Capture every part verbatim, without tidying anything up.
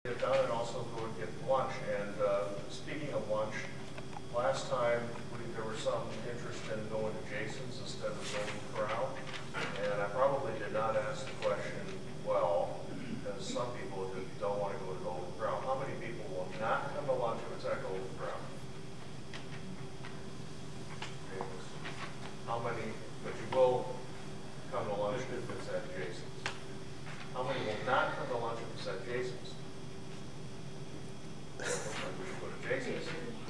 get done and also go and get lunch. And uh, speaking of lunch, last time we, there was some interest in going to Jason's instead of going to Corral. And I probably did not ask the question well, because some people just don't want to go to Golden Corral. How many people will not come to lunch if it's at Golden Corral? How many, but you will come to lunch if it's at Jason's? How many will not come to lunch if it's at Jason's? We should go to Jason's.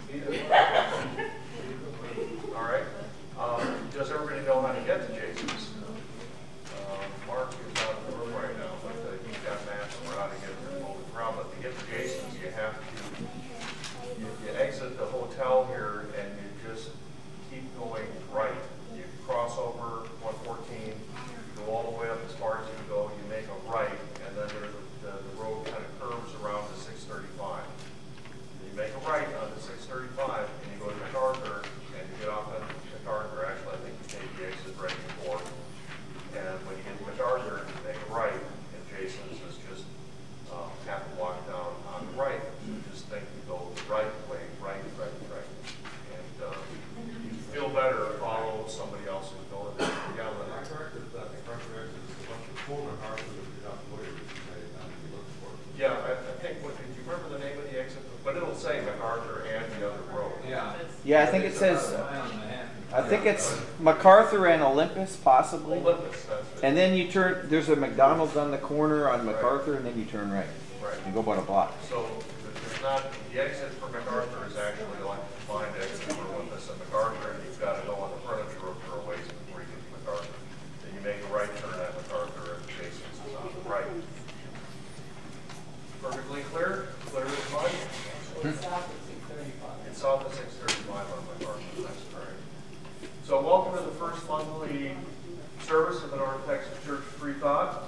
All right. Um, does everybody know how to get to Jason's? Um, Mark is out of the room right now, but uh, he's got maps on how to get to Golden Corral. But to get to Jason's, you have to, you, you exit the hotel here and you just keep going right. You cross over one fourteen, you go all the way up as far as you can go, you make a right, and then there's a, the, the road kind of curves around to six thirty-five. You make a right onto six thirty-five, and you go to MacArthur, and you get off at MacArthur. Actually, I think you take the exit right before. And when you get to MacArthur, you make a right, and Jason's is just uh, half a block down on the right. So just think you go the right way, right, right, right. And uh, you feel better, follow somebody else who's going there. Yeah, Am I correct that the MacArthur exit is a bunch of full MacArthur that you have to look at if you say it, and you look for it? yeah, I, I think, what, did you remember the name of the exit? But it'll say MacArthur and the other road. Yeah. Yeah, I think it says, I think it's MacArthur and Olympus, possibly. Olympus, that's it. And then you turn, there's a McDonald's on the corner on MacArthur, and then you turn right. Right. You go about a block. So there's not, the exit for MacArthur is actually like the combined exit for Olympus and MacArthur, and you've got to go on the frontage road for a ways before you get to MacArthur. Then you make a right turn at MacArthur, and Jason's is on the right. Perfectly clear? Clear as mud? It's south of six thirty-five. It's south of six thirty-five on MacArthur, that's correct. So welcome to the first monthly service of the North Texas Church of Free Thought.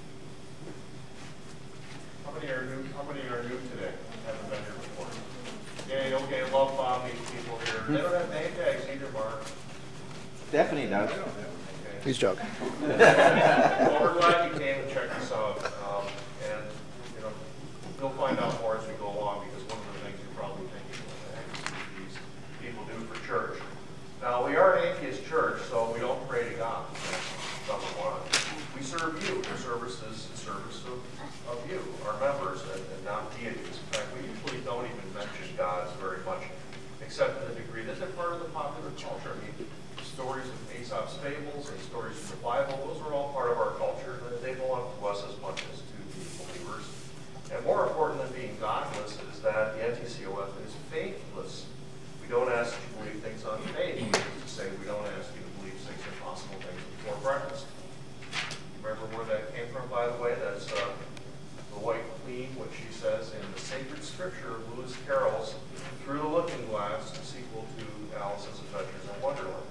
How many are new? How many are new today? Haven't been here before. Yay, okay, love Bob, these people here. They don't have name tags either, Mark. Stephanie does. Okay. He's joking. Well, we're glad you came and checked us out. Um, and, you know, you'll find out more as we go along, because one of the things you're probably thinking, what the heck do these people do for church? Now, we are an atheist church, so we don't pray to God. That's number one. We serve you. Your service is in service of, of you, our members, and, and not deities. In fact, we usually don't even mention gods very much, except to the degree that they're part of the popular culture. I mean, stories of Aesop's fables and stories from the Bible, those are all part of our culture, and they belong to us as much as to the believers. And more important than being godless is that the N T C O F is faithless. We don't ask you to believe things on faith, which is to say we don't ask you to believe six impossible things before breakfast. Remember where that came from, by the way? That's uh, the White Queen, what she says in the Sacred Scripture of Lewis Carroll's Through the Looking Glass, the sequel to Alice's Adventures in Wonderland.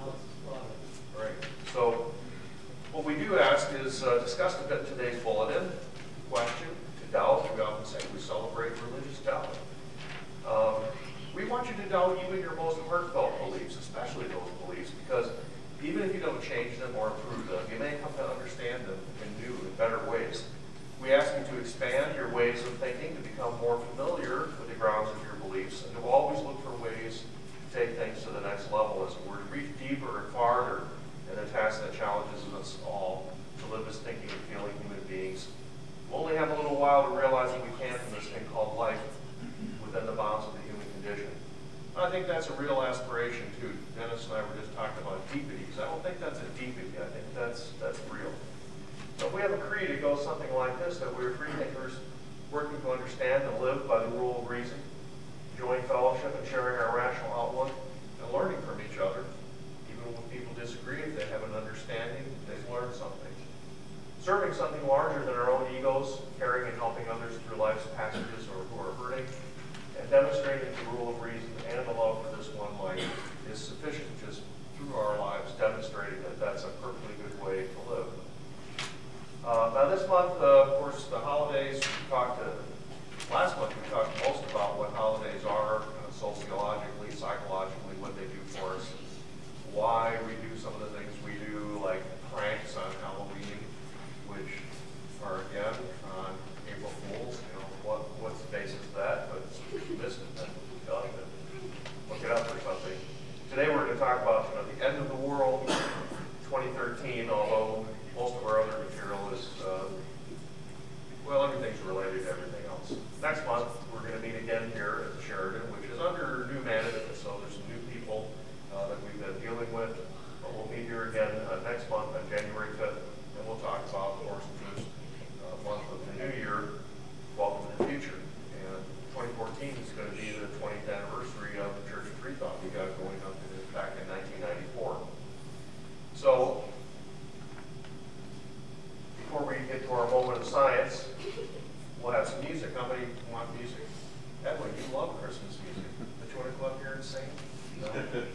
Right. So what we do ask is uh, discussed a bit in today's bulletin. Question, to doubt. We often say we celebrate religious doubt. Um, we want you to doubt even your most heartfelt beliefs, especially those beliefs, because even if you don't change them or improve them, you may come to understand them in new and better ways. We ask you to expand your ways of thinking, to become more familiar with the grounds of your beliefs, and to always look for ways to take things to the next level, as it were, to reach deeper and farther in the task that challenges us all to live as thinking and feeling human beings. We'll only have a little while to realize that we can from this thing called life within the bounds of the human condition. I think that's a real aspiration too. Dennis and I were just talking about deepities. I don't think that's a deepity. I think that's that's real. So if we have a creed, it goes something like this: that we're free thinkers working to understand and live by the rule of reason, enjoying fellowship and sharing our rational outlook, and learning from each other. Even when people disagree, if they have an understanding, they've learned something. Serving something larger than our own egos, caring and helping others through life's passages or who are hurting, and demonstrating the rule of reason and the love for this one life is sufficient, just through our lives, demonstrating that that's a perfectly good way to live. Uh, now this month, uh, of course, the holidays, we talked to, last month we talked most about what holidays are, uh, sociologically, psychologically, what they do for us, why we do some of the things we do, like pranks on Halloween, which are again on April Fools, you know, what the future. And twenty fourteen is going to be the twentieth anniversary of the Church of Freethought we got going up in, back in nineteen ninety-four. So, before we get to our moment of science, we'll have some music. How many want music? Edwin, you love Christmas music. Don't you want to come up here and sing? No?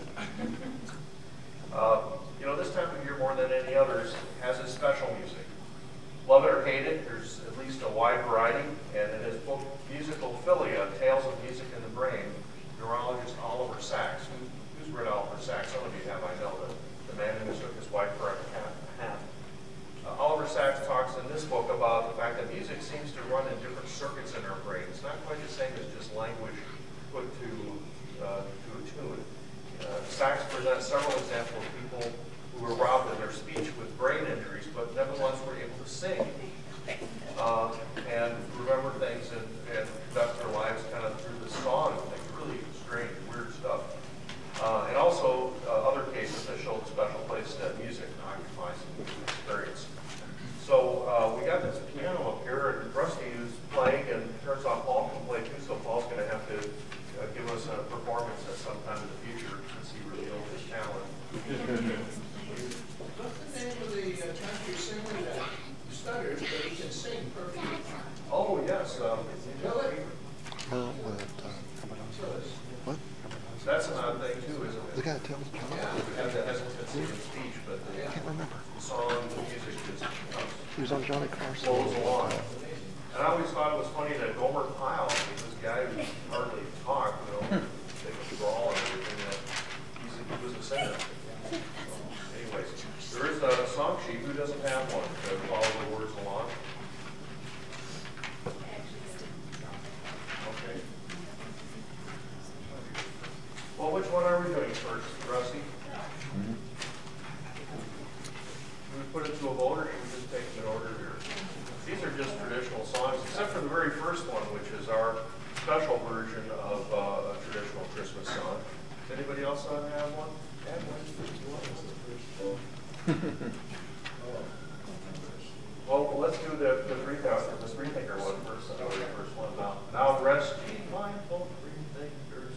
uh, you know, this time of year, more than any others, has its special music. Love it or hate it, there's at least a wide variety, and in his book, Musicophilia, Tales of Music in the Brain, neurologist Oliver Sacks, who, who's read Oliver Sacks? Some of you have, I know, the, the man who mistook his wife for a cat. Hat. Uh, Oliver Sacks talks in this book about the fact that music seems to run in different circuits in our brain. It's not quite the same as just language put to, uh, to a tune. Uh, Sacks presents several examples of people who were robbed of their speech with brain injuries, but nevertheless were able to sing uh, and remember things and, and conduct their lives kind of through the song, like really strange, weird stuff. Uh, and also uh, other cases that show the special place that music occupies in the experience. So uh, we got this piano up here, and Rusty is playing, and it turns out Paul can play too, so Paul's going to have to uh, give us a performance at some time in the future since he revealed his talent. What's the name of the uh, country singer that stutters, but he can sing perfectly fine? Oh, yes. Um, Billy? Well, what, uh, how about us? What? That's an odd thing, too, isn't it? The guy that tells me. We have the hesitancy in speech, but the, I can't remember. the song, the music just uh, He was on Johnny Carson. flows along. And I always thought it was funny that Gomer Pyle, this guy who hardly talked, you know, they could draw and everything, that he's a, he was a singer. So, anyways, there is a song sheet. Who doesn't have one to follow the words along? Okay. Well, which one are we doing first, Rusty? Mm-hmm. Should we put it to a vote, or should we just take them in order here? These are just traditional songs, except for the very first one, which is our special version of uh, a traditional Christmas song. Does anybody else uh, have one? Have one? Well, let's do the, the three thousand, the three thinker one first, the very first one. Now, now rest ye mindful three thinkers.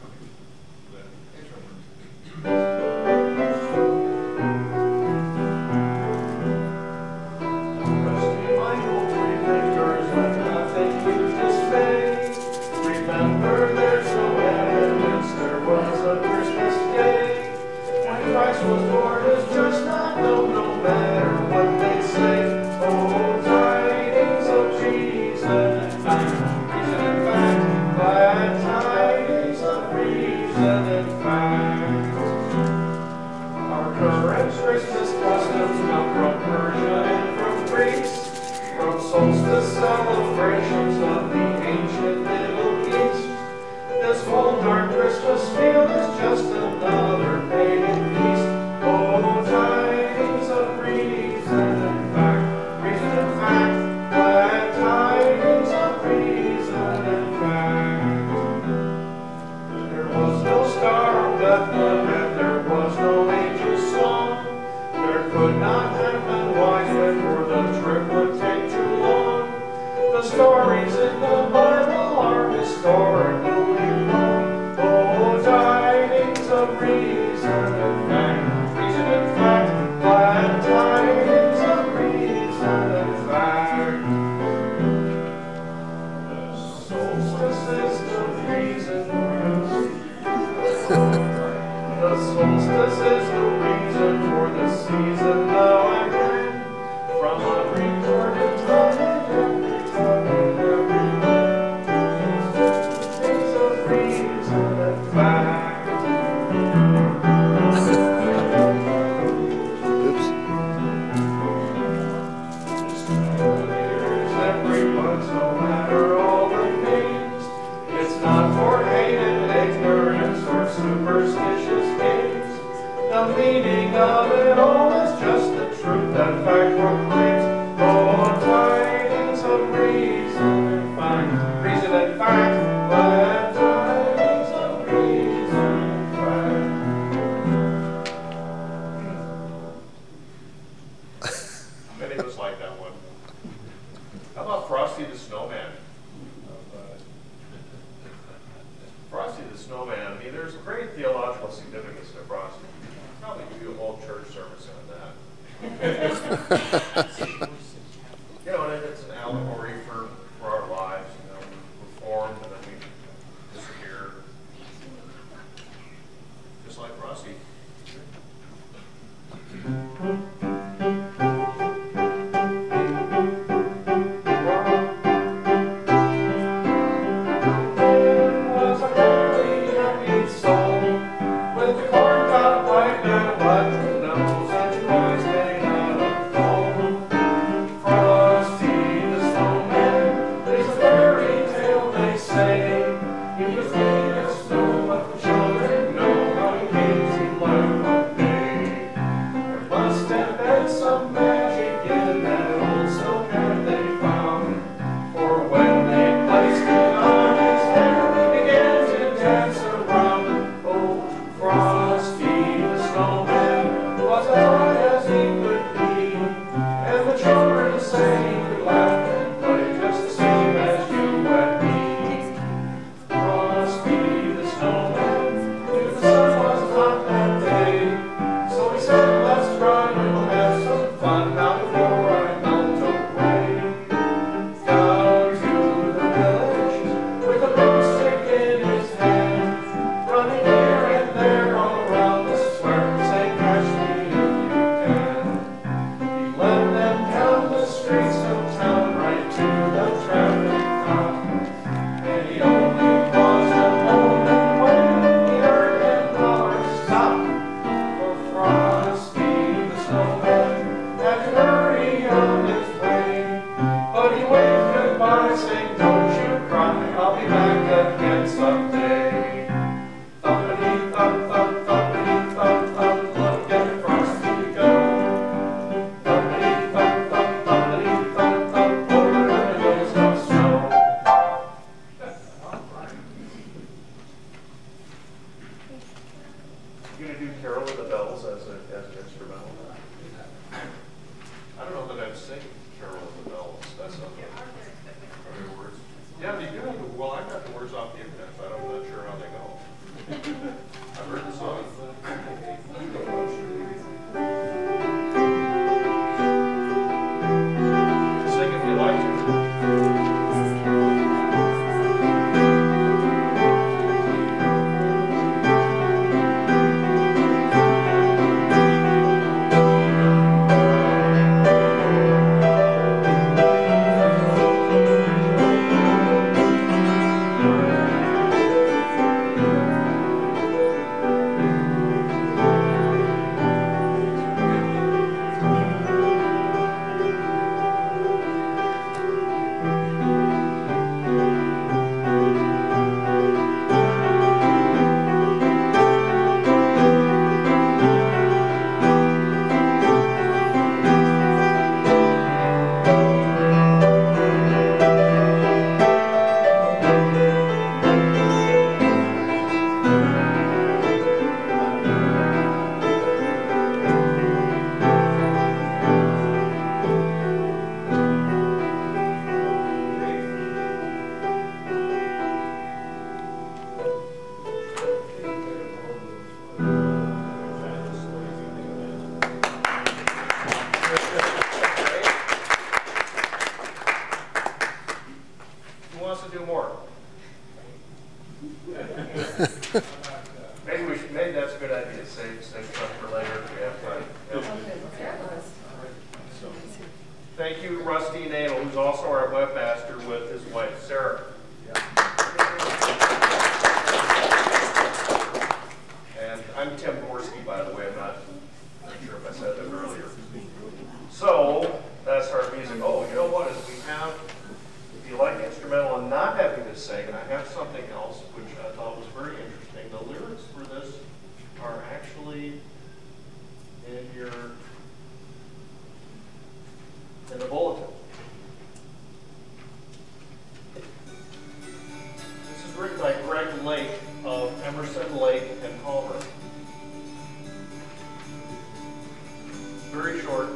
Rest ye mindful three thinkers, let nothing you dismay. Remember there's no evidence there was a Christmas day. When Christ was born is just not known, no matter what they say. Oh, tidings of Jesus, reason and fact, glad tidings of reason and fact. Our current Christmas customs come from Persia and from Greece, from solstice celebrations of the ancient Middle East. This whole darn Christmas field is just another pagan feast. Oh, tidings of reason and fact, reason and fact, glad tidings of reason and fact. There was no star of Bethlehem, there was no angel song. There could not have been wise men, for the trip would take too long. The stories in the Bible are historically wrong. Oh, tidings of reason and fact, reason and fact, glad tidings of reason and fact. Solstice is the reason, the solstice is the reason for the season now at hand. From a recorded time, every time, everywhere. mean, there's great theological significance to Frosty. Probably give you a whole church service on that. You know, and it's an allegory for, for our lives. You know, we're formed and then we disappear. Just like Frosty. Thank you, Rusty Nadel, who's also our webmaster, with his wife, Sarah. And I'm Tim Gorski, by the way. I'm not, not sure if I said that earlier. So that's our music. Oh, you know what? Is we have, if you like instrumental and not having to sing, and I have something else which I thought was very interesting. The lyrics for this are actually in your in the bulletin. This is written by Greg Lake of Emerson, Lake and Palmer. Very short.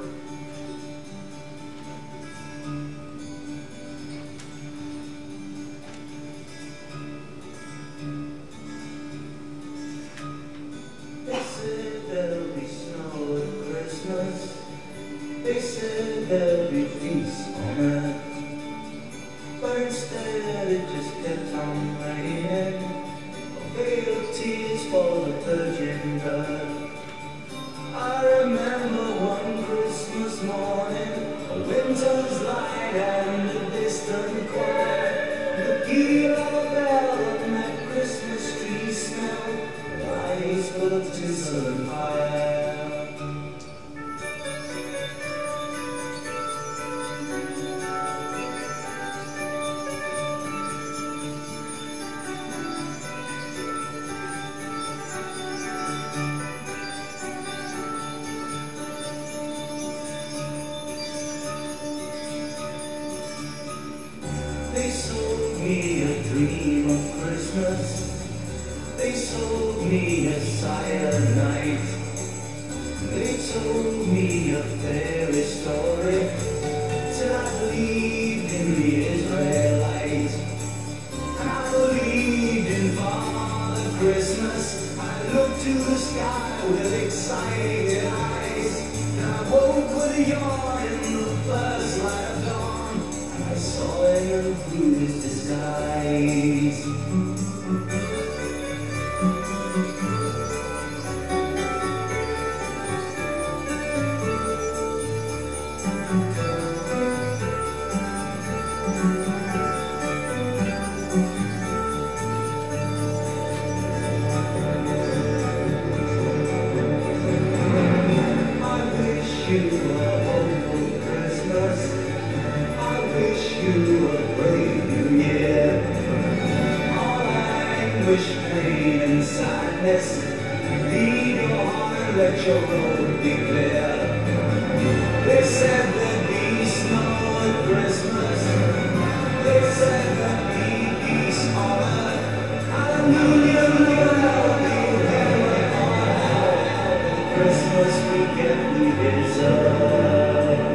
insolent fire. They sold me a dream of Christmas. They sold me a silent night. They told me a fairy story till I believed in the Israelite. I believed in Father Christmas. I looked to the sky with excited eyes, and I woke with a yawn in the first light of dawn. I saw him through his disguise. I wish you a hopeful Christmas. I wish you a brave new year. All anguish, pain, and sadness, leave your heart and let your road be clear. They said there'd be snow at Christmas. They said there'd be peace on earth. Hallelujah, Lord, be heaven on earth. Christmas we get, we deserve.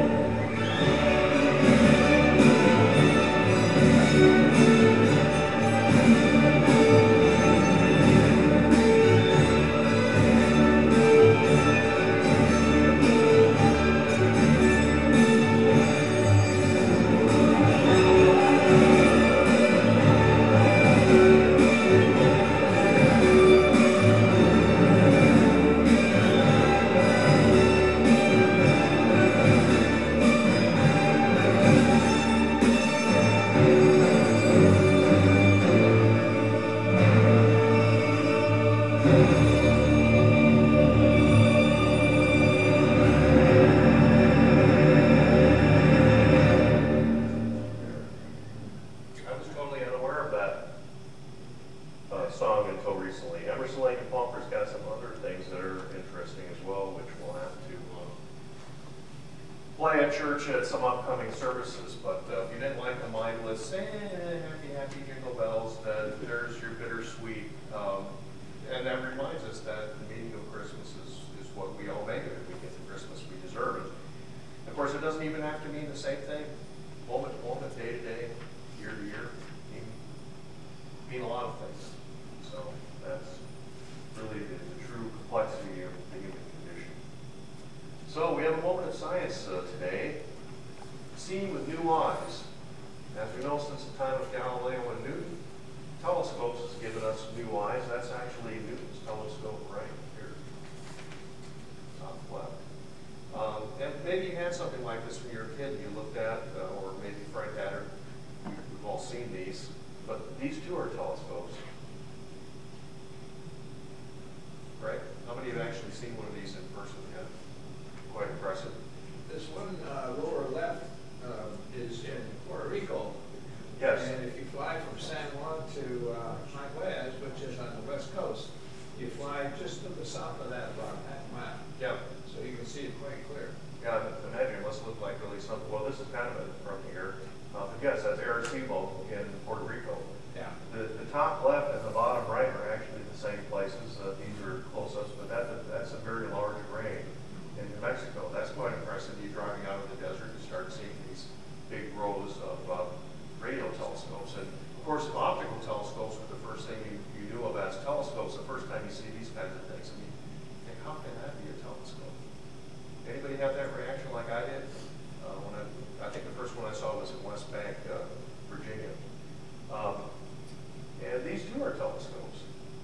I was totally unaware of that uh, song until recently. Emerson, Lake and Palmer's got some other things that are interesting as well, which we'll have to uh, play at church at some upcoming services. But uh, if you didn't like the mindless, eh, happy, happy jingle bells, then there's your bittersweet. Um, and that reminds us that the meaning of Christmas is, is what we all make of it. We get the Christmas we deserve it. Of course, it doesn't even have to mean the same thing. Moment to moment, day to day, year to year, mean, mean a lot of things. So that's really the, the true complexity of the human condition. So we have a moment of science uh, today, seeing with new eyes. As we know, since the time of Galileo and Newton, telescopes has given us new eyes. That's actually Newton's telescope right here, top left. Um, and maybe you had something like this when you were a kid and you looked at, uh, or maybe Frank had it. We've all seen these, but these two are telescopes. Right? How many have actually seen one of these in person yet? Quite impressive. This one uh, lower left uh, is in Puerto Rico. Yes. And if you fly from San Juan to uh, Mayagüez, which is on the west coast, you fly just to the south of that about half a mile. Yeah. So you can see it quite clear. Yeah, imagine it must look like really something. Well, this is kind of it from here. Uh, but yes, that's Arecibo in Puerto Rico. Yeah. The, the top left and the bottom right are actually the same places. Uh, these are closest, but that, that's a very large array in New Mexico. That's quite impressive. You're driving out of the desert and start seeing these big rows of uh, radio telescopes. And of course, if optical telescopes were the first thing you, you knew of as telescopes, the first time you see these kinds of things, I mean, think, how can that be a telescope? Anybody have that reaction like I did? Uh, when I, I think the first one I saw was in West Bank, uh, Virginia. Um, and these two are telescopes.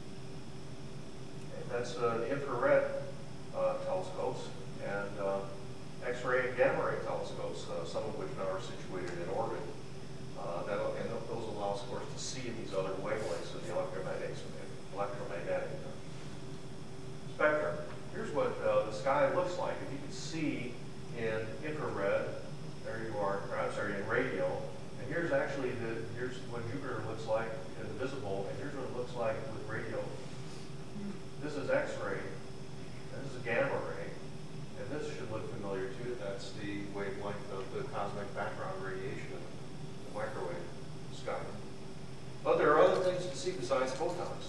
And that's uh, the infrared uh, telescopes and uh, X-ray and gamma ray telescopes, uh, some of which now are situated in orbit. Uh, that, and those allow us, of course, to see these other wavelengths of the electromagnetic, electromagnetic spectrum. looks like in the visible, and here's what it looks like with radio. This is X-ray, and this is gamma ray, and this should look familiar too. That's the wavelength of the cosmic background radiation of the microwave sky. But there are other things to see besides photons,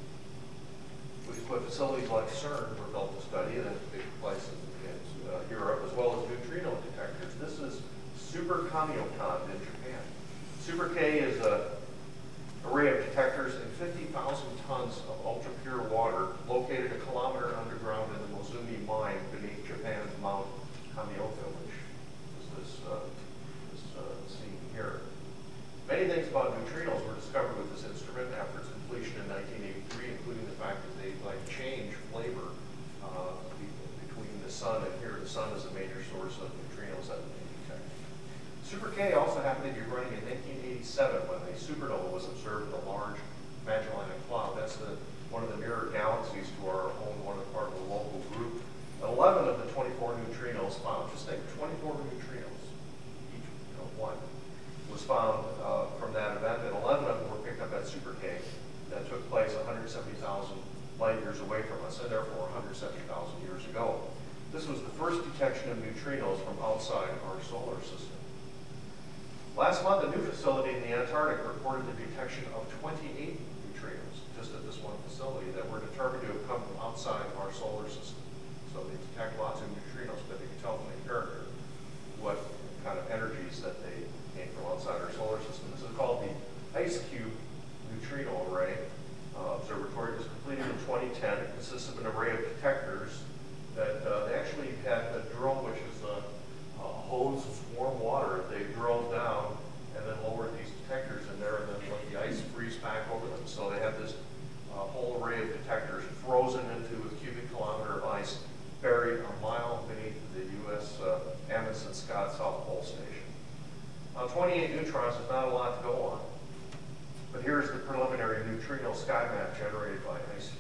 which is what facilities like CERN were built to study, and it's big places in uh, Europe, as well as neutrino detectors. This is Super Kamiokande in Japan. Super K is a array of detectors in fifty thousand tons of ultra-pure water located a kilometer underground in the Mozumi mine beneath Japan's Mount Kamioka, which is this, uh, this uh, scene here. Many things about neutrinos were discovered with this instrument after its completion in nineteen eighty-three, including the fact that they like change flavor uh, between the sun, and here the sun is a major source of neutrinos that they detect. Super K also happened to be running in nineteen eighty-seven when a supernova was observed in a large Magellanic Cloud. That's the, one of the nearer galaxies to our own, one of the part of the local group. And eleven of the twenty-four neutrinos found, just think, twenty-four neutrinos, each you know, one, was found uh, from that event, and eleven of them were picked up at Super K. That took place one hundred seventy thousand light years away from us, and therefore one hundred seventy thousand years ago. This was the first detection of neutrinos from outside our solar system. Last month, a new facility in the Antarctic reported the detection of twenty-eight neutrinos, just at this one facility, that were determined to have come from outside our solar system. So they detect lots of neutrinos, but they can tell from the character what kind of energies that they came from outside our solar system. This is called the IceCube Neutrino Array uh, Observatory. It was completed in twenty ten. It consists of an array of detectors that uh, they actually had a drill, which is a, a hose of warm water. They drilled down and then lowered these detectors in there, and then let the ice freeze back over them. So they have this uh, whole array of detectors frozen into a cubic kilometer of ice, buried a mile beneath the U S uh, Amundsen Scott South Pole Station. Now, twenty-eight neutrons is not a lot to go on, but here's the preliminary neutrino sky map generated by IceCube.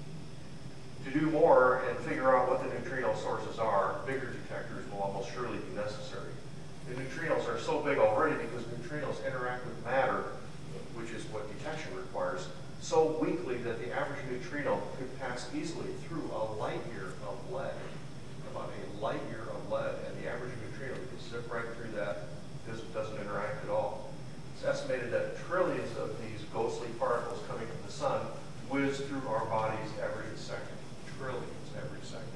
To do more and figure out what the neutrino sources are, bigger detectors will almost surely be necessary. The neutrinos are so big already because neutrinos interact with matter, which is what detection requires, so weakly that the average neutrino could pass easily through a light year of lead, about a light year of lead, and the average neutrino could zip right through that because it doesn't interact at all. It's estimated that trillions of these ghostly particles coming from the sun whiz through our bodies every second. Trillions every second.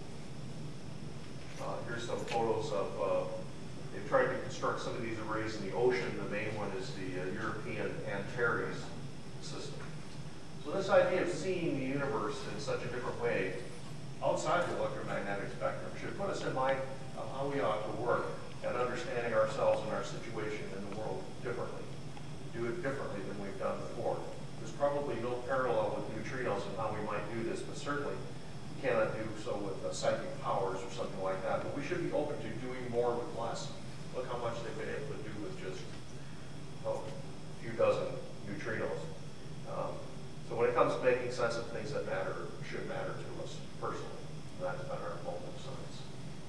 Uh, here's some photos of, uh, they've tried to construct some of these arrays in the ocean. The main one is the uh, European Antares system. So this idea of seeing the universe in such a different way outside the electromagnetic spectrum should put us in mind of how we ought to work at understanding ourselves and our situation in the world differently. Do it differently than we've done before. There's probably no parallel with neutrinos and how we might do this, but certainly we cannot do so with uh, psychic powers or something like that. But we should be open to doing more with less. Look how much they've been able to do with just oh, a few dozen neutrinos. Um, so when it comes to making sense of things that matter, should matter to us personally, that's been our goal of science.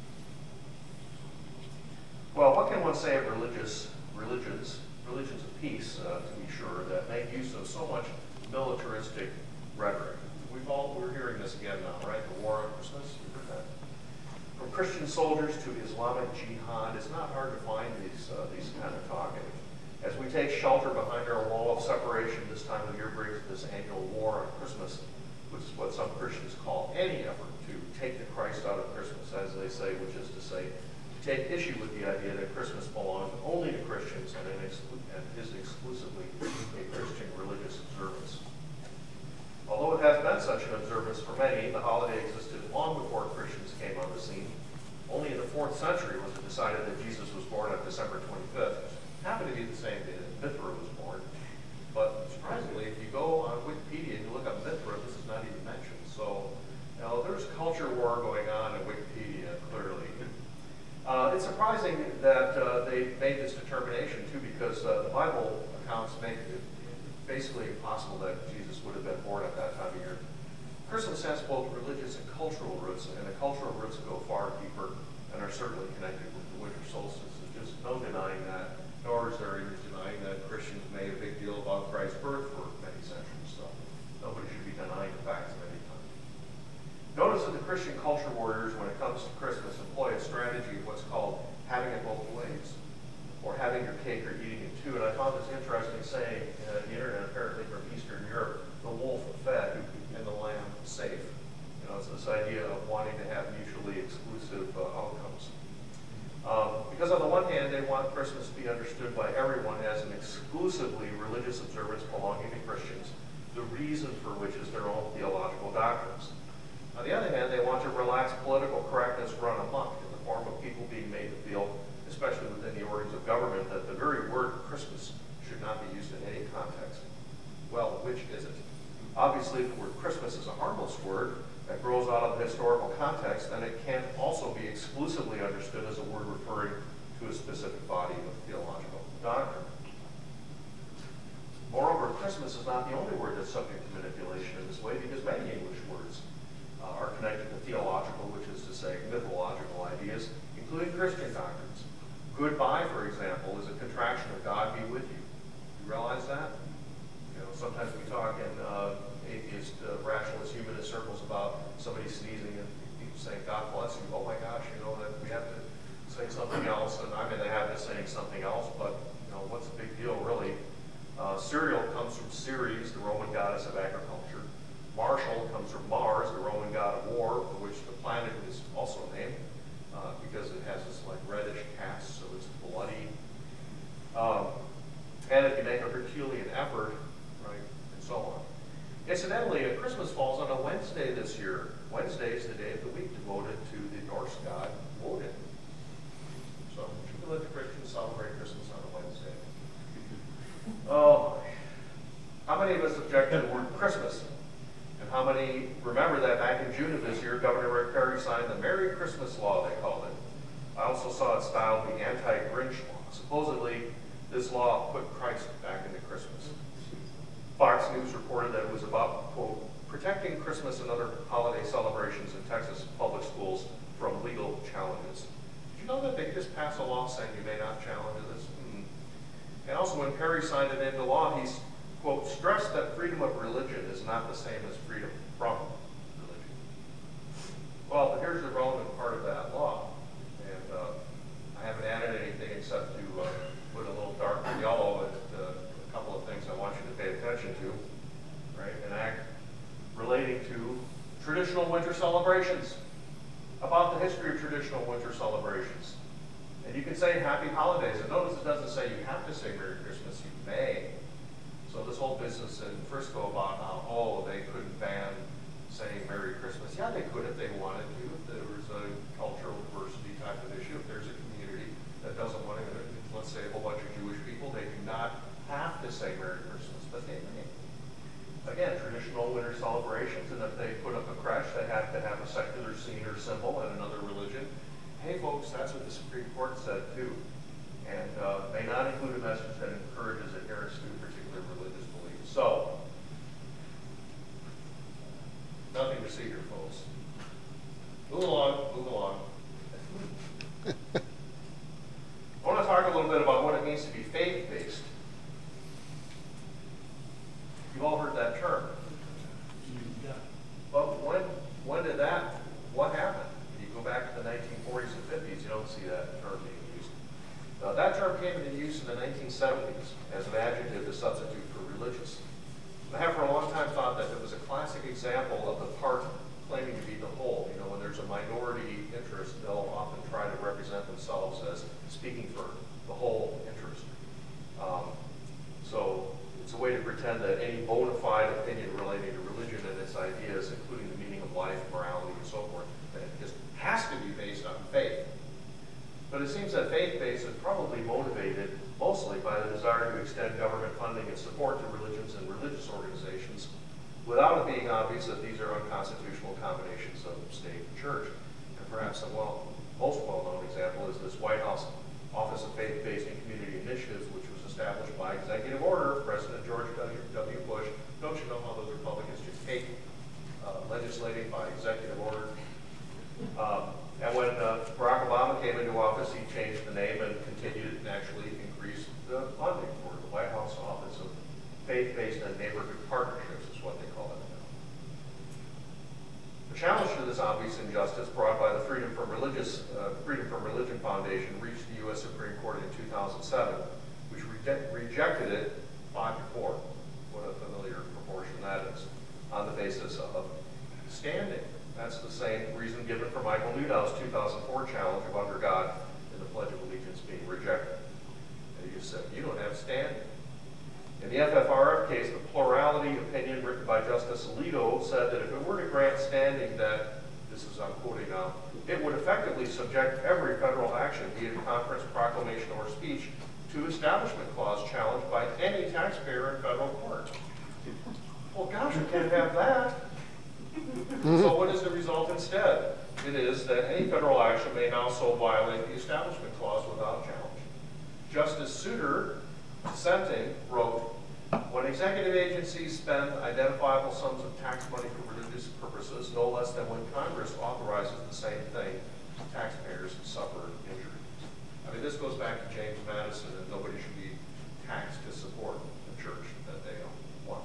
Well, what can one say of religious religions? religions of peace, uh, to be sure, that make use of so much militaristic rhetoric. We've all, we're hearing this again now, right? The war on Christmas, you've heard that. From Christian soldiers to Islamic jihad, it's not hard to find these, uh, these kind of talking. As we take shelter behind our wall of separation, this time of year brings this annual war on Christmas, which is what some Christians call any effort to take the Christ out of Christmas, as they say, which is to say, take issue with the idea that Christmas belongs only to Christians and, and is exclusively a Christian religious observance. Although it has been such an observance for many, the holiday existed long before Christians came on the scene. Only in the fourth century was it decided that Jesus was born on December twenty-fifth. It happened to be the same day that Mithra was born. But surprisingly, if you go on Wikipedia and you look up Mithra, this is not even mentioned. So, you know, there's culture war going on in Wikipedia, clearly. Uh, it's surprising that uh, they made this determination, too, because uh, the Bible accounts make it basically impossible that Jesus would have been born at that time of year. Christmas has both religious and cultural roots, and the cultural roots go far deeper and are certainly connected with the winter solstice. There's just no denying that, nor is there any denying that Christians made a big deal about Christ belonging to Christians, the reason for which is their own theological doctrines. On the other hand, they want to relax political correctness run amok in the form of people being made to feel, especially within the organs of government, that the very word Christmas should not be used in any context. Well, which is it? Obviously, the word Christmas is a harmless word that grows out of the historical context, and it can't also be exclusively understood as a word referring to a specific body of theological doctrine. Moreover, Christmas is not the only word that's subject to manipulation in this way, because many English words uh, are connected to theological, which is to say mythological ideas, including Christian doctrines. Goodbye, for example, is a contraction of God be with you. You realize that? You know, sometimes we talk in uh, atheist, uh, rationalist, humanist circles about somebody sneezing and people saying, God bless you. Oh my gosh, you know, that we have to say something else. And I mean, they have to say something else, but, you know, what's the big deal, really? Uh, Cereal comes from Ceres, the Roman goddess of agriculture. Martial comes from Mars, the Roman god of war, for which the planet is also named, uh, because it has this like reddish cast, so it's bloody. Um, and if you make a Herculean effort, right, and so on. Incidentally, uh, Christmas falls on a Wednesday this year. Wednesday is the day of the week devoted to the Norse god Woden. So, should we let the Christians celebrate Christmas on a Wednesday? Oh, how many of us object to the word Christmas? And how many remember that back in June of this year, Governor Rick Perry signed the Merry Christmas Law, they called it. I also saw it styled the Anti-Grinch Law. Supposedly, this law put Christ back into Christmas. Fox News reported that it was about, quote, protecting Christmas and other holiday celebrations in Texas public schools from legal challenges. Did you know that they just passed a law saying you may not challenge this? Hmm. And also, when Perry signed it into law, he's, quote, stressed that freedom of religion is not the same as freedom from religion. Well, but here's the relevant part of that law. And uh, I haven't added anything except to uh, put a little dark yellow at uh, a couple of things I want you to pay attention to. Right? An act relating to traditional winter celebrations, about the history of traditional winter celebrations. And you can say happy holidays. And notice it doesn't say you have to say Merry Christmas, you may. So this whole business in Frisco about how, oh, they couldn't ban saying Merry Christmas. Yeah, they could if they wanted to, if there was a cultural diversity type of issue, if there's a community that doesn't want to, let's say a whole bunch of Jewish people, they do not have to say Merry Christmas, but they may. Again, traditional winter celebrations, and if they put up a creche, they have to have a secular scene or symbol and another religion. Hey folks, that's what the Supreme Court said too. And uh, may not include a message that encourages adherence to a particular religious belief. So, nothing to see here, folks. Move along, move along. I want to talk a little bit about what it means to be faith-based. You've all heard that term. But when, when did that, what happened? You go back to the nineteen forties and fifties, you don't see that term being used. Uh, that term came into use in the nineteen seventies as an adjective to substitute for religious. I have for a long time thought that it was a classic example of the part claiming to be the whole. You know, when there's a minority interest, they'll often try to represent themselves as speaking for the whole interest. Um, so it's a way to pretend that any bona fide opinion relating to religion and its ideas, including the meaning of life, morality, and so forth, that it just has to be based on faith. But it seems that faith-based is probably motivated mostly by the desire to extend government funding and support to religions and religious organizations without it being obvious that these are unconstitutional combinations of state and church. And perhaps the well, most well-known example is this White House Office of Faith-Based and Community Initiatives, which was established by executive order of President George W. Bush. Don't you know how those Republicans just hate uh, legislating by executive order? Um, and when uh, Barack Obama came into office, he changed the name and continued and actually increased the funding for the White House Office of Faith-Based and Neighborhood Partnerships, is what they call it now. The challenge to this obvious injustice brought by the Freedom from Religious uh, Freedom from Religion Foundation reached the U S Supreme Court in two thousand seven, which re rejected it five to four. What a familiar proportion that is, on the basis of standing. That's the same reason given for Michael Newdow's two thousand four challenge of under God in the Pledge of Allegiance being rejected. And he just said, you don't have standing. In the F F R F case, the plurality opinion written by Justice Alito said that if it were to grant standing that, this is I'm quoting now, it would effectively subject every federal action, be it a conference, proclamation, or speech, to Establishment Clause challenge by any taxpayer in federal court. Well, gosh, we can't have that. So what is the result instead? It is that any federal action may now so violate the Establishment Clause without challenge. Justice Souter, dissenting, wrote, when executive agencies spend identifiable sums of tax money for religious purposes, no less than when Congress authorizes the same thing, taxpayers suffer injury. I mean, this goes back to James Madison, that nobody should be taxed to support the church that they want.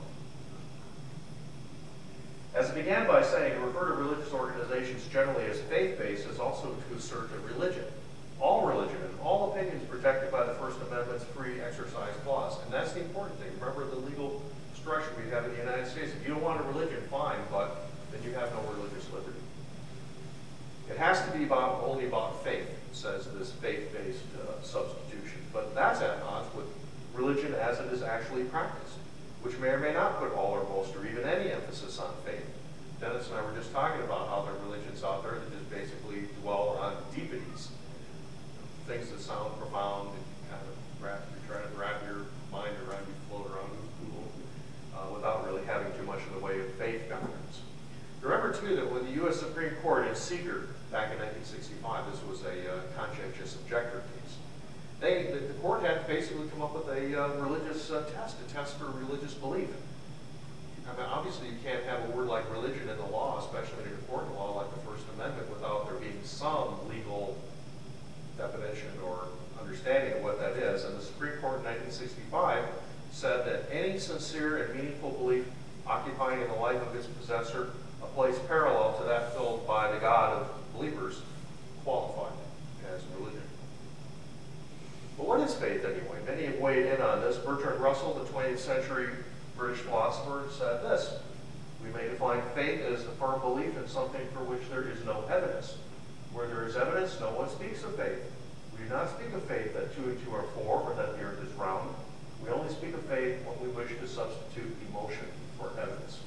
As it began by saying, to refer to religious organizations generally as faith-based is also to assert that religion, all religion and all opinions protected by the First Amendment's free exercise clause. And that's the important thing. Remember the legal structure we have in the United States. If you don't want a religion, fine, but then you have no religious liberty. It has to be about only about faith, says this faith-based uh, substitution. But that's at odds with religion as it is actually practiced, which may or may not put all or most or even any emphasis on faith. Dennis and I were just talking about how there are religions out there that just basically dwell on deepities, things that sound profound and kind of wrap, you're trying to wrap your mind around, you float around in Google, uh, without really having too much in the way of faith doctrines. Remember, too, that when the U S Supreme Court in Seeger, back in nineteen sixty-five, this was a uh, conscientious objector case, they, the, the court had to basically come up with a uh, religious uh, test, a test for religious belief. I mean, obviously, you can't have a word like religion in the law, especially in an important law like the First Amendment, without there being some legal definition or understanding of what that is. And the Supreme Court in nineteen sixty-five said that any sincere and meaningful belief occupying in the life of its possessor a place parallel to that filled by the God of believers qualified as religion. But what is faith anyway? Many have weighed in on this. Bertrand Russell, the twentieth century British philosopher, said this: we may define faith as a firm belief in something for which there is no evidence. Where there is evidence, no one speaks of faith. We do not speak of faith that two and two are four, or that the earth is round. We only speak of faith when we wish to substitute emotion for evidence.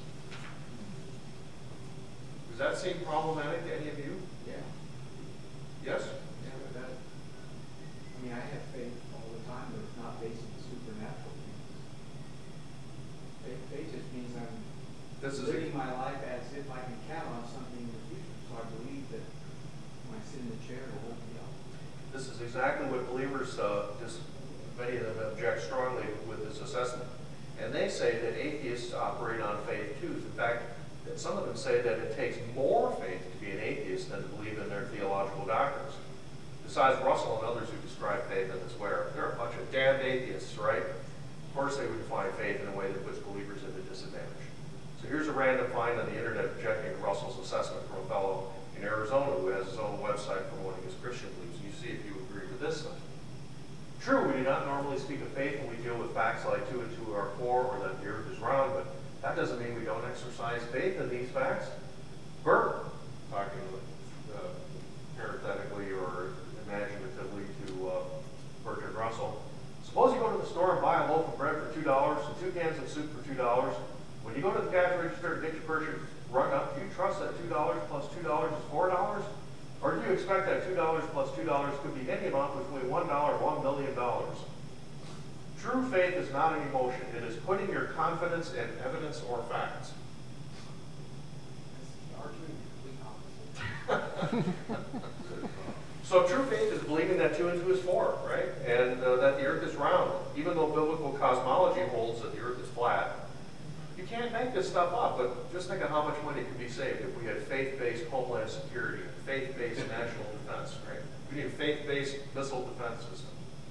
Does that seem problematic to any of you? Yeah. Yes? Yeah, but that, I mean, I have faith all the time, but it's not based on supernatural things. Faith, faith just means I'm This is living my life as if I can count on something in the future. So I believe that when I sit in the chair, it will hold me up. This is exactly what believers, uh, just many of them object strongly with this assessment. And they say that atheists operate on faith too. In fact, that some of them say that it takes more faith to be an atheist than to believe in their theological doctrines. Besides Russell and others who describe faith in this way, they're a bunch of damned atheists, right? Of course they would define faith in a way that puts believers at a disadvantage. So here's a random find on the internet objecting to Russell's assessment from a fellow in Arizona who has his own website promoting his Christian beliefs. You see if you agree with this one. True, we do not normally speak of faith when we deal with facts like two and two are four or that the earth is round, but that doesn't mean we don't exercise faith in these facts. Bert, talking uh, parenthetically or imaginatively to uh, Bertrand Russell, suppose you go to the store and buy a loaf of bread for two dollars and two cans of soup for two dollars. When you go to the cash register and get your purchase rung up, do you trust that two dollars plus two dollars is four dollars? Or do you expect that two dollars plus two dollars could be any amount between one dollar and one million dollars? True faith is not an emotion. It is putting your confidence in evidence or facts. So true faith is believing that two and two is four, right? And uh, that the earth is round. Even though biblical cosmology holds that the earth is flat, you can't make this stuff up, but just think of how much money could be saved if we had faith-based homeland security, faith-based national defense, right? We need a faith-based missile defense system.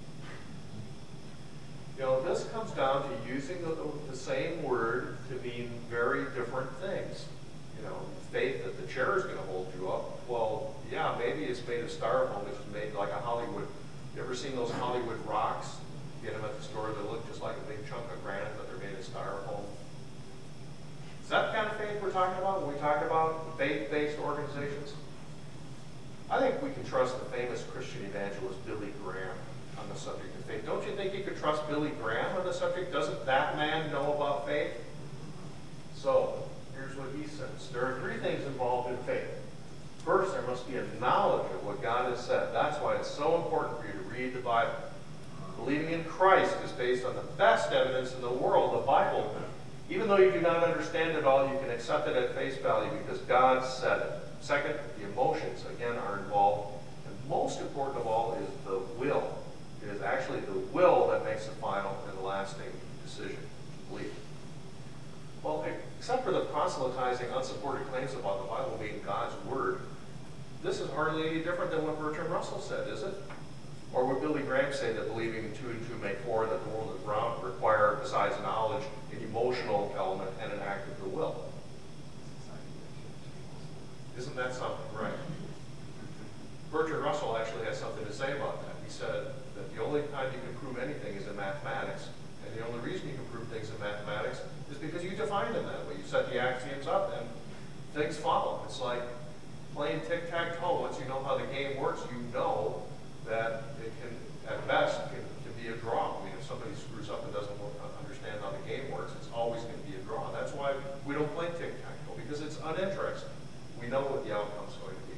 You know, this comes down to using the, the same word to mean very different things. You know, faith that the chair is going to hold you up. Well, yeah, maybe it's made of styrofoam. It's made like a Hollywood. You ever seen those Hollywood rocks? You get them at the store. They look just like a big chunk of granite, but they're made of styrofoam. Is that the kind of faith we're talking about when we talk about faith-based organizations? I think we can trust the famous Christian evangelist Billy Graham on the the subject of faith. Don't you think you could trust Billy Graham on the subject? Doesn't that man know about faith? So, here's what he says. There are three things involved in faith. First, there must be a knowledge of what God has said. That's why it's so important for you to read the Bible. Believing in Christ is based on the best evidence in the world, the Bible. Even though you do not understand it all, you can accept it at face value because God said it. Second, the emotions, again, are involved. And most important of all is the will. It is actually the will that makes the final and lasting decision. Believe. Well, except for the proselytizing, unsupported claims about the Bible being God's Word, this is hardly any different than what Bertrand Russell said, is it? Or would Billy Graham say that believing two and two make four, that the world is round, require, besides knowledge, an emotional element and an act of the will? Isn't that something? Right. Bertrand Russell actually has something to say about that. He said that the only time you can prove anything is in mathematics, and the only reason you can prove things in mathematics is because you define them that way. You set the axioms up and things follow. It's like playing tic-tac-toe. Once you know how the game works, you know that it can, at best, can, can be a draw. I mean, if somebody screws up and doesn't understand how the game works, it's always going to be a draw. That's why we don't play tic-tac-toe, because it's uninteresting. We know what the outcome's going to be.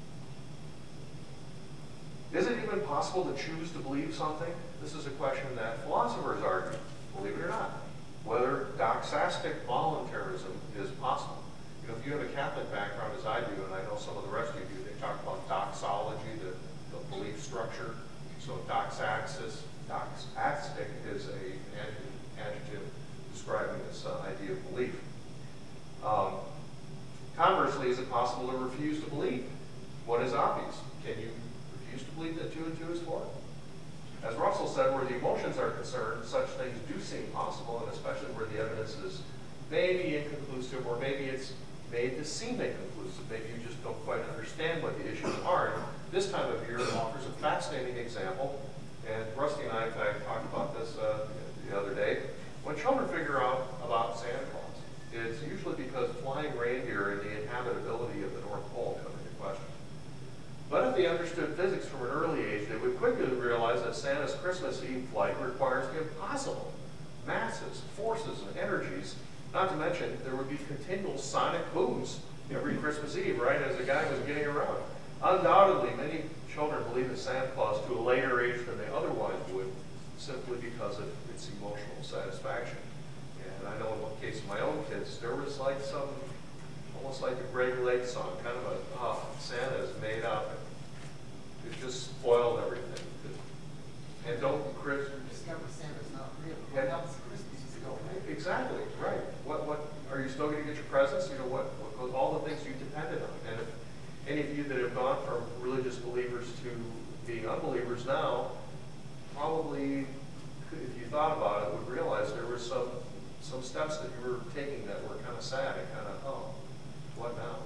Is it even possible to choose to believe something? This is a question that philosophers argue, believe it or not, whether doxastic voluntarism is possible. You know, if you have a Catholic background, as I do, and I know some of the rest of you do, they talk about doxology, the, the belief structure. So doxaxis, doxastic is a, an adjective describing this uh, idea of belief. Um, conversely, is it possible to refuse to believe what is obvious? Can you refuse to believe that two and two is four? As Russell said, where the emotions are concerned, such things do seem possible, and especially where the evidence is maybe inconclusive, or maybe it's made to seem inconclusive. Maybe you just don't quite understand what the issues are. And this time of year offers a fascinating example, and Rusty and I, in fact, talked about this uh, the other day. When children figure out about Santa Claus, it's usually because flying reindeer and the inhabitability of the North Pole come into question. But if they understood physics from an early age, they would quickly realize that Santa's Christmas Eve flight requires the impossible masses, forces, and energies. Not to mention, there would be continual sonic booms every Christmas Eve, right, as the guy was getting around. Undoubtedly, many children believe in Santa Claus to a later age than they otherwise would, simply because of its emotional satisfaction. And I know in the case of my own kids, there was like some, almost like a Greg Lake song, kind of a, oh, Santa is made up. It just spoiled everything. And don't, Chris? Discover Santa's not real. What else Christmas is going on? Exactly, right. What, what, are you still going to get your presents? You know, what, what, all the things you depended on. And if any of you that have gone from religious believers to being unbelievers now, probably, if you thought about it, would realize there were some, some steps that you were taking that were kind of sad and kind of, oh, what now?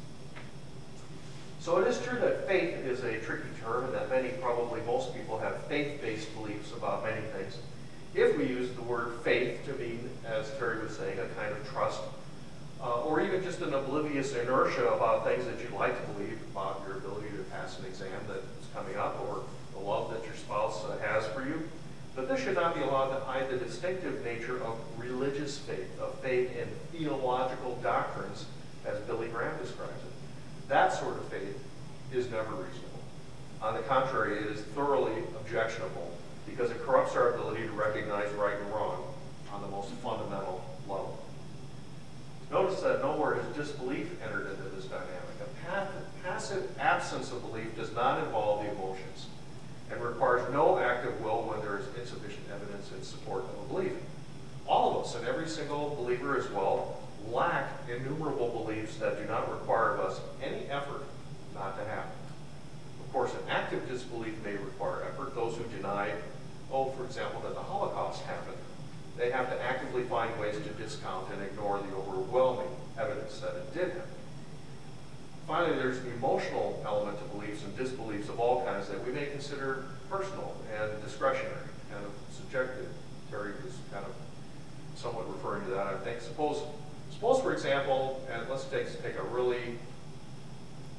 So it is true that faith is a tricky term and that many, probably most people, have faith-based beliefs about many things. If we use the word faith to mean, as Terry was saying, a kind of trust, uh, or even just an oblivious inertia about things that you'd like to believe, about your ability to pass an exam that is coming up, or the love that your spouse uh, has for you, but this should not be allowed to hide the distinctive nature of religious faith, of faith in theological doctrines, as Billy Graham describes it. That sort of faith is never reasonable. On the contrary, it is thoroughly objectionable because it corrupts our ability to recognize right and wrong on the most fundamental level. Notice that nowhere has disbelief entered into this dynamic. A path, passive absence of belief does not involve the emotions and requires no active will when there is insufficient evidence in support of a belief. All of us, and every single believer as well, lack innumerable beliefs that do not require of us any effort not to happen. Of course, an active disbelief may require effort. Those who deny, oh, for example, that the Holocaust happened, they have to actively find ways to discount and ignore the overwhelming evidence that it did happen. Finally, there's the emotional element to beliefs and disbeliefs of all kinds that we may consider personal and discretionary, kind of subjective. Terry was kind of somewhat referring to that, I think. Suppose, suppose for example, and let's take, take a really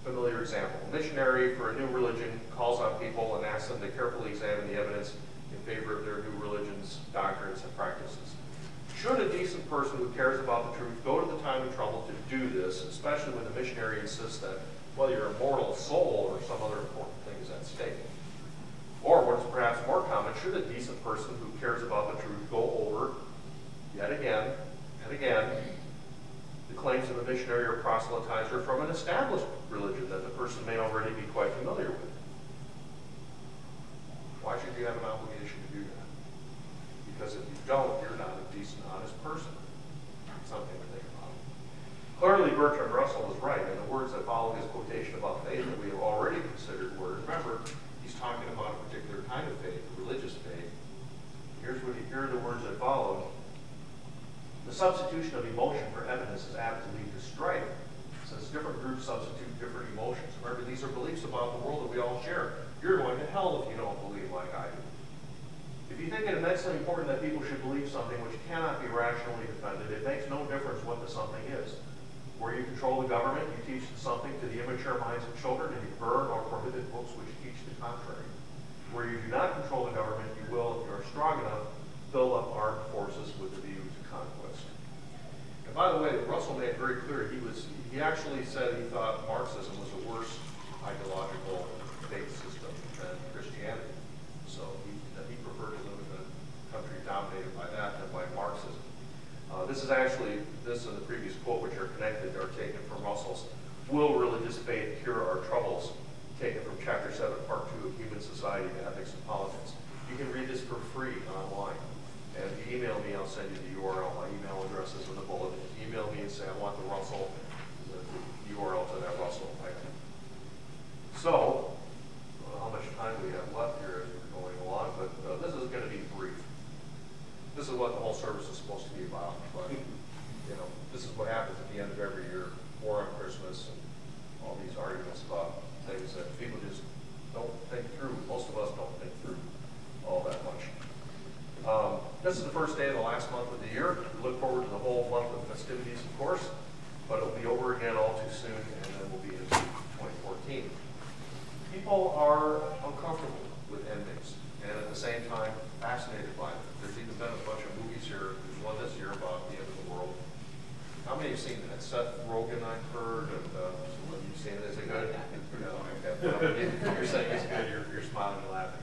familiar example. A missionary for a new religion calls on people and asks them to carefully examine the evidence in favor of their new religion's doctrines and practices. Should a decent person who cares about the truth go to the time and trouble to do this, especially when the missionary insists that whether your immortal soul or some other important thing is at stake? Or what is perhaps more common, should a decent person who cares about the truth go over, yet again and again, the claims of a missionary or proselytizer from an established religion that the person may already be quite familiar with? Why should you have an obligation to do that? Because if you don't, you're not a decent, honest person. Something to think about. Clearly, Bertrand Russell was right, and the words that follow his quotation about faith that we have already considered were, remember, he's talking about a particular kind of faith, religious faith. Here's what he, here are the words that follow. The substitution of emotion for evidence is apt to lead to strife, since different groups substitute different emotions. Remember, these are beliefs about the world that we all share. You're going to hell if you don't believe like I do. If you think it immensely important that people should believe something which cannot be rationally defended, it makes no difference what the something is. Where you control the government, you teach something to the immature minds of children, and you burn or prohibit books which teach the contrary. Where you do not control the government, you will, if you are strong enough, build up armed forces with a view to conquest. And by the way, Russell made it very clear, he was he actually said he thought Marxism was a worse ideological faith system than Christianity. So he, he preferred to live in a country dominated by that than by Marxism. Uh, this is actually, this and the previous quote, which are connected, are taken from Russell's "Will Religious Faith Cure Our Troubles?" taken from Chapter seven, Part two of Human Society, Ethics, and Politics. You can read this for free online. And if you email me, I'll send you the U R L. My email address is in the bulletin. Email me and say, I want the Russell, the, the U R L to that Russell item. So, I don't know how much time we have left here as we're going along, but uh, this is going to be brief. This is what the whole service is supposed to be about. But, you know, this is what happens at the end of every year, or on Christmas, and all these arguments about things that people just don't think through. Most of us don't think through all that much. Um, this is the first day of the last month of the year. We look forward to the whole month of festivities, of course, but it'll be over again all too soon, and then we'll be into twenty fourteen. People are uncomfortable with endings, and at the same time, fascinated by them. There's even been a bunch of movies here. There's one this year about the end of the world. How many have seen that? Seth Rogen, I've heard, and uh, you've seen it. Is it good? No, okay. You're saying it's good. You're, you're smiling and laughing.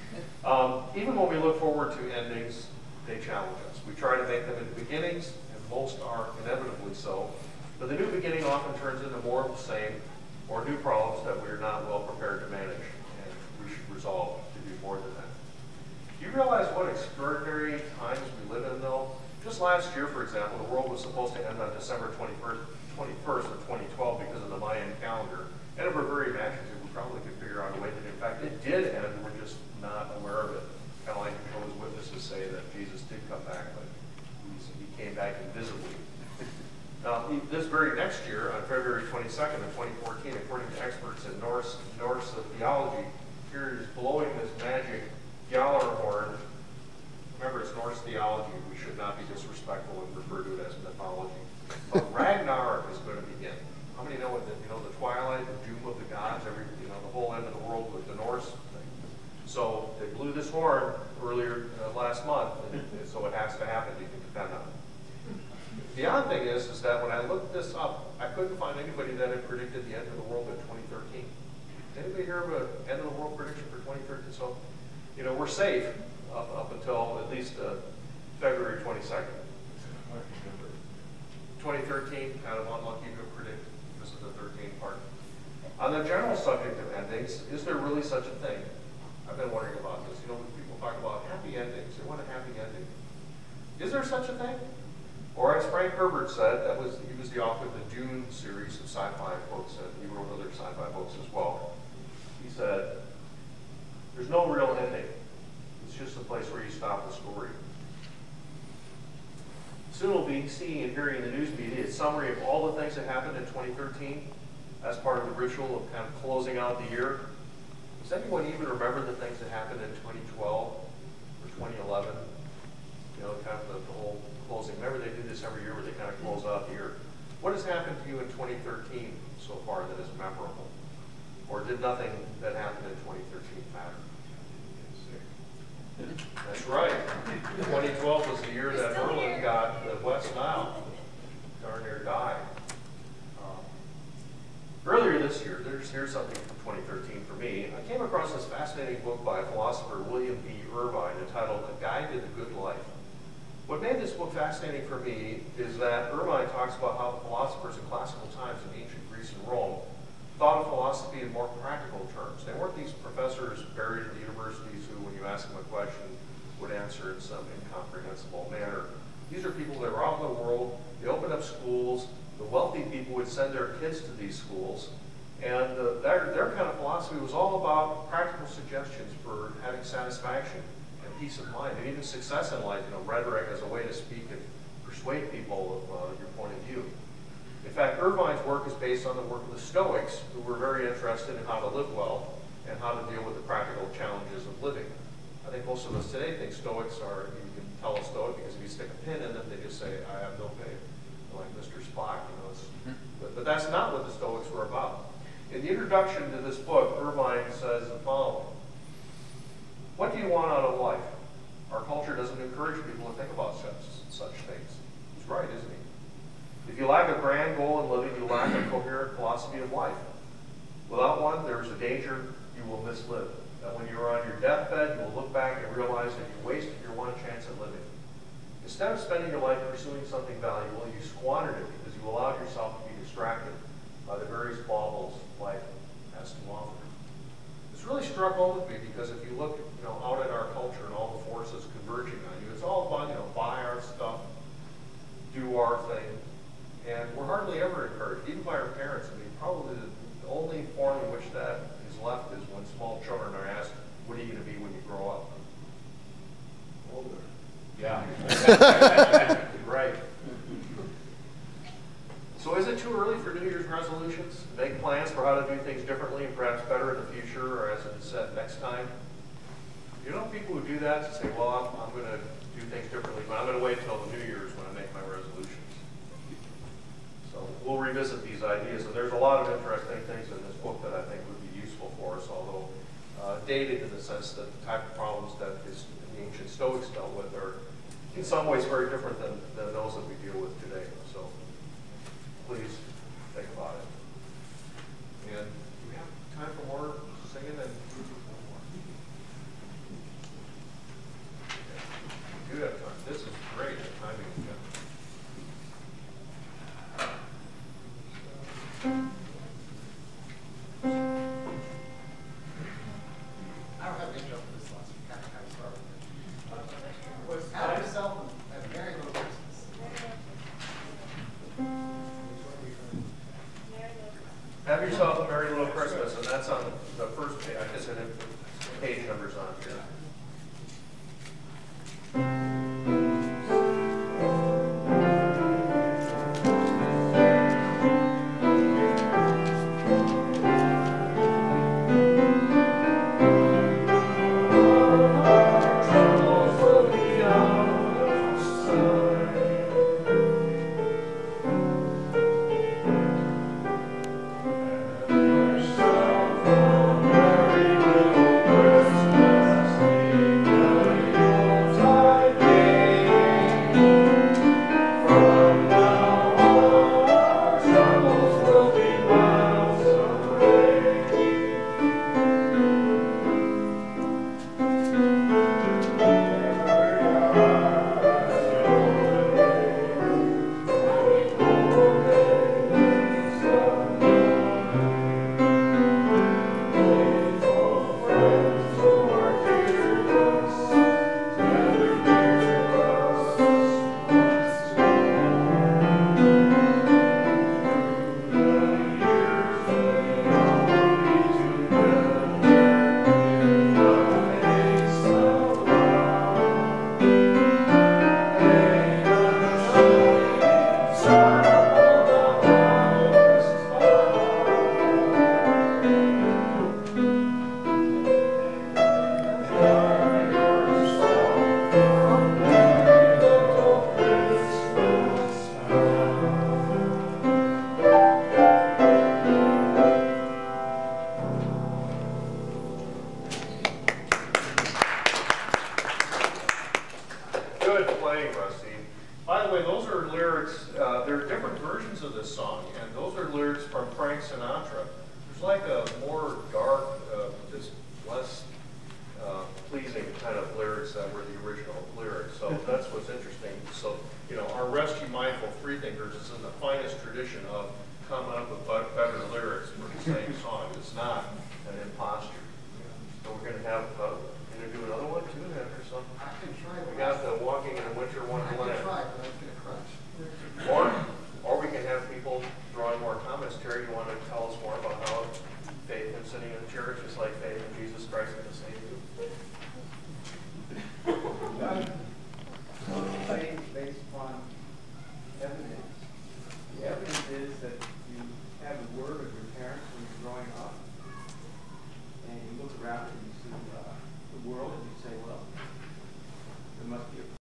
Um, even when we look forward to endings, they challenge us. We try to make them into beginnings, and most are inevitably so. But the new beginning often turns into more of the same, or new problems that we're not well prepared to manage, and we should resolve to do more than that. Do you realize what extraordinary times we live in, though? Just last year, for example, the world was supposed to end on December twenty-first of twenty twelve because of the Mayan calendar. And if we're very imaginative, we probably could figure out a way that, in fact, it did end. We're just not aware of it. Kind of like Jehovah's Witnesses say that Jesus did come back, but he's, he came back invisibly. Now, this very next year, on February twenty-second of twenty fourteen, according to experts in Norse, Norse theology, here is blowing this magic Gjallar horn. Remember, it's Norse theology. We should not be disrespectful and refer to it as mythology. But Ragnarok is going to begin. How many know what the, you know, the twilight, the doom of the gods, every, you know, the whole end of the world with the Norse thing. So they blew this horn earlier uh, last month, and, and so it has to happen. You can depend on it. The odd thing is, is that when I looked this up, I couldn't find anybody that had predicted the end of the world in twenty thirteen. Anybody hear of an end of the world prediction for twenty thirteen? So, you know, we're safe up, up until at least uh, February twenty-second. twenty thirteen, kind of unlucky to predict. This is the thirteenth part. On the general subject of endings, is there really such a thing? I've been wondering about this. You know, when people talk about happy endings, they want a happy ending. Is there such a thing? Or as Frank Herbert said, that was he was the author of the Dune series of sci-fi books, and he wrote other sci-fi books as well. He said, there's no real ending. It's just a place where you stop the story. Soon we'll be seeing and hearing in the news media a summary of all the things that happened in twenty thirteen as part of the ritual of kind of closing out the year. Does anyone even remember the things that happened in twenty twelve or twenty eleven? You know, kind of the, the whole closing. Remember they do this every year where they kind of close out the year. What has happened to you in twenty thirteen so far that is memorable? Or did nothing that happened in twenty thirteen matter? That's right. twenty twelve was the year that Merlin got the West Nile. Darn near died. Um, earlier this year, there's, here's something from twenty thirteen for me. I came across this fascinating book by philosopher William B. Irvine entitled A Guide to the Good Life. What made this book fascinating for me is that Irvine talks about how the philosophers in classical times in ancient Greece and Rome thought of philosophy in more practical terms. They weren't these professors buried at the universities who, when you ask them a question, would answer in some incomprehensible manner. These are people that were out in the world. They opened up schools. The wealthy people would send their kids to these schools. And uh, their, their kind of philosophy was all about practical suggestions for having satisfaction and peace of mind, and even success in life, you know, rhetoric as a way to speak and persuade people of uh, your point of view. In fact, Irvine's work is based on the work of the Stoics, who were very interested in how to live well and how to deal with the practical challenges of living. I think most of us today think Stoics are, you can tell a Stoic because if you stick a pin in them, they just say, I have no faith, like Mister Spock. You know, it's, but, but that's not what the Stoics were about. In the introduction to this book, Irvine says the following: what do you want out of life? Our culture doesn't encourage people to think about such, such things. He's right, isn't he? If you lack a grand goal in living, you lack a coherent philosophy of life. Without one, there is a danger you will mislive. That when you are on your deathbed, you will look back and realize that you wasted your one chance at living. Instead of spending your life pursuing something valuable, you squandered it because you allowed yourself to be distracted by the various baubles life has to offer. This really struck home with me because if you look, you know, out at our culture and all the forces converging on you, it's all about, you know, buy our stuff, do our thing. And we're hardly ever encouraged, even by our parents. I mean, probably the only form in which that is left is when small children are asked, what are you going to be when you grow up? Older. Yeah. Right. So is it too early for New Year's resolutions? Make plans for how to do things differently and perhaps better in the future, or as it said, next time? You know people who do that to say, well, I'm, I'm going to do things differently, but I'm going to wait until the New Year's when I make my resolutions. So we'll revisit these ideas, and there's a lot of interesting things in this book that I think would be useful for us, although uh, dated in the sense that the type of problems that his, the ancient Stoics dealt with are in some ways very different than, than those that we deal with today. So please think about it. And do we have time for more singing? And we do have time. This is great. The timing is good. I don't have an intro for this last week. I kind of start with it. Have yourself a Merry Little Christmas. Have yourself a Merry Little Christmas, and that's on the first page. I guess I didn't put page numbers on here. Merry little Christmas. uh, there are different versions of this song, and those are lyrics from Frank Sinatra. There's like a more dark, uh, just less uh, pleasing kind of lyrics that were the original lyrics. So that's what's interesting. So, you know, our Rescue Mindful Freethinkers is in the finest tradition of coming up with better lyrics for the same song. It's not an imposture. So we're going to have, uh, going to do another one too after some. I can try. We got the Walking in the Winter I Wonderland. can try, but I'm gonna crunch. Or, or we can have people draw in more comments. Terry, you want to tell us more about how faith in sitting in church is like faith in Jesus Christ and the Savior? Faith based upon evidence. The evidence is that